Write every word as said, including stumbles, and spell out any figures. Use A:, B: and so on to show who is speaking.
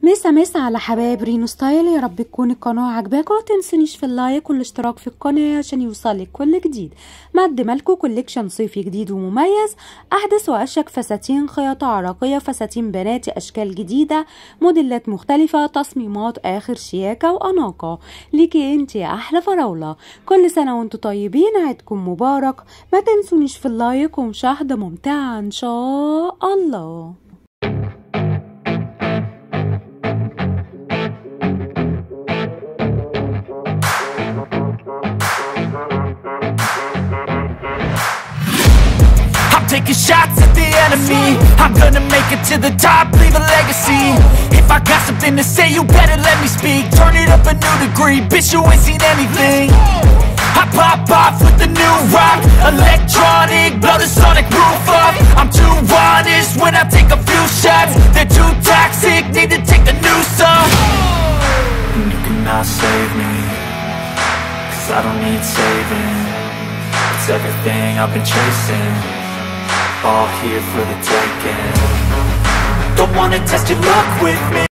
A: مسا مسا على حبايب رينو ستايل، يا رب تكون القناه عجباكم. ومتنسونيش في اللايك والاشتراك في القناه عشان يوصلك كل جديد. مقدمه لكم كوليكشن صيفي جديد ومميز، احدث واشيك فساتين خياطه عراقيه، فساتين بناتي اشكال جديده، موديلات مختلفه، تصميمات اخر شياكه واناقه ليكي انت يا احلى فراوله. كل سنه وانتم طيبين، عيدكم مبارك. ما تنسونيش في اللايك ومشاهده ممتعه ان شاء الله.
B: Taking shots at the enemy, I'm gonna make it to the top, leave a legacy. If I got something to say, you better let me speak. Turn it up a new degree, bitch, you ain't seen anything. I pop off with the new rock, electronic, blow the sonic roof up. I'm too honest when I take a few shots. They're too toxic, need to take the noose off. And you cannot save me, cause I don't need saving. It's everything I've been chasing, all here for the taking. Don't wanna test your luck with me.